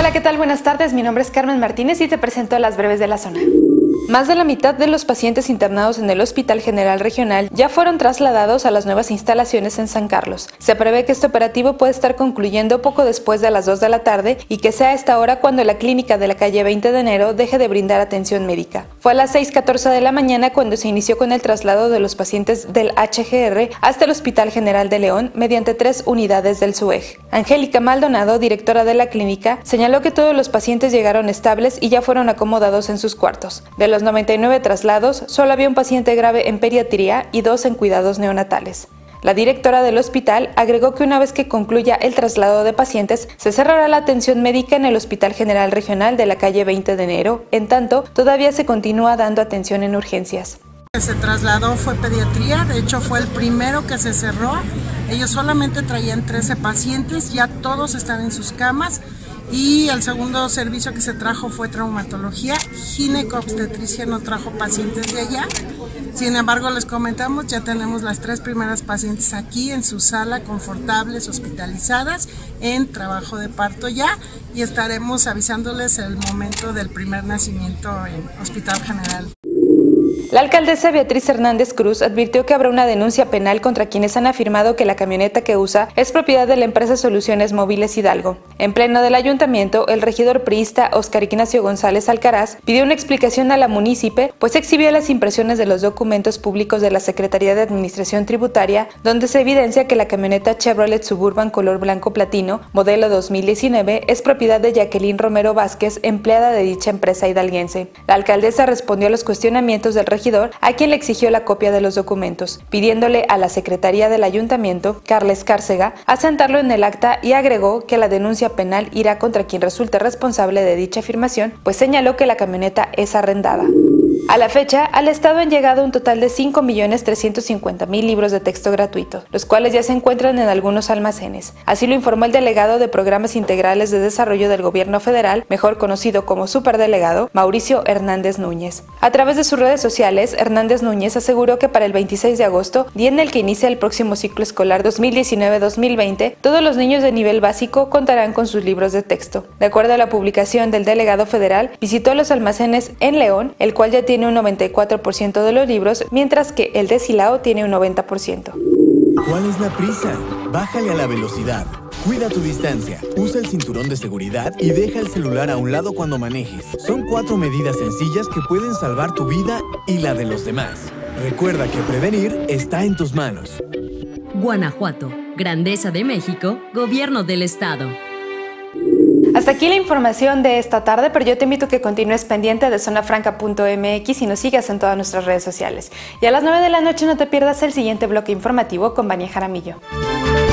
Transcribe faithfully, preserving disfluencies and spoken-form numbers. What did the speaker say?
Hola, ¿qué tal? Buenas tardes, mi nombre es Carmen Martínez y te presento las breves de la zona. Más de la mitad de los pacientes internados en el Hospital General Regional ya fueron trasladados a las nuevas instalaciones en San Carlos. Se prevé que este operativo puede estar concluyendo poco después de las dos de la tarde y que sea a esta hora cuando la clínica de la calle veinte de enero deje de brindar atención médica. Fue a las seis catorce de la mañana cuando se inició con el traslado de los pacientes del H G R hasta el Hospital General de León mediante tres unidades del S U E G. Angélica Maldonado, directora de la clínica, señaló que todos los pacientes llegaron estables y ya fueron acomodados en sus cuartos. De los noventa y nueve traslados, solo había un paciente grave en pediatría y dos en cuidados neonatales. La directora del hospital agregó que una vez que concluya el traslado de pacientes, se cerrará la atención médica en el Hospital General Regional de la calle veinte de enero, en tanto, todavía se continúa dando atención en urgencias. Se trasladó fue pediatría, de hecho fue el primero que se cerró. Ellos solamente traían trece pacientes, ya todos están en sus camas. Y el segundo servicio que se trajo fue traumatología. Gineco-obstetricia no trajo pacientes de allá. Sin embargo, les comentamos, ya tenemos las tres primeras pacientes aquí en su sala, confortables, hospitalizadas, en trabajo de parto ya, y estaremos avisándoles el momento del primer nacimiento en Hospital General. La alcaldesa Beatriz Hernández Cruz advirtió que habrá una denuncia penal contra quienes han afirmado que la camioneta que usa es propiedad de la empresa Soluciones Móviles Hidalgo. En pleno del ayuntamiento, el regidor priista Óscar Ignacio González Alcaraz pidió una explicación a la munícipe, pues exhibió las impresiones de los documentos públicos de la Secretaría de Administración Tributaria, donde se evidencia que la camioneta Chevrolet Suburban color blanco platino, modelo dos mil diecinueve, es propiedad de Jacqueline Romero Vázquez, empleada de dicha empresa hidalguense. La alcaldesa respondió a los cuestionamientos del regidor, a quien le exigió la copia de los documentos, pidiéndole a la Secretaría del Ayuntamiento, Carla Escárcega, asentarlo en el acta, y agregó que la denuncia penal irá contra quien resulte responsable de dicha afirmación, pues señaló que la camioneta es arrendada. A la fecha, al Estado han llegado un total de cinco millones trescientos cincuenta mil libros de texto gratuitos, los cuales ya se encuentran en algunos almacenes. Así lo informó el delegado de Programas Integrales de Desarrollo del Gobierno Federal, mejor conocido como superdelegado, Mauricio Hernández Núñez. A través de sus redes sociales, Hernández Núñez aseguró que para el veintiséis de agosto, día en el que inicia el próximo ciclo escolar dos mil diecinueve dos mil veinte, todos los niños de nivel básico contarán con sus libros de texto. De acuerdo a la publicación del delegado federal, visitó los almacenes en León, el cual ya tiene un noventa y cuatro por ciento de los libros, mientras que el de Silao tiene un noventa por ciento. ¿Cuál es la prisa? Bájale a la velocidad. Cuida tu distancia, usa el cinturón de seguridad y deja el celular a un lado cuando manejes. Son cuatro medidas sencillas que pueden salvar tu vida y la de los demás. Recuerda que prevenir está en tus manos. Guanajuato, Grandeza de México, Gobierno del Estado. Hasta aquí la información de esta tarde, pero yo te invito a que continúes pendiente de zona franca punto m x y nos sigas en todas nuestras redes sociales. Y a las nueve de la noche no te pierdas el siguiente bloque informativo con Vania Jaramillo.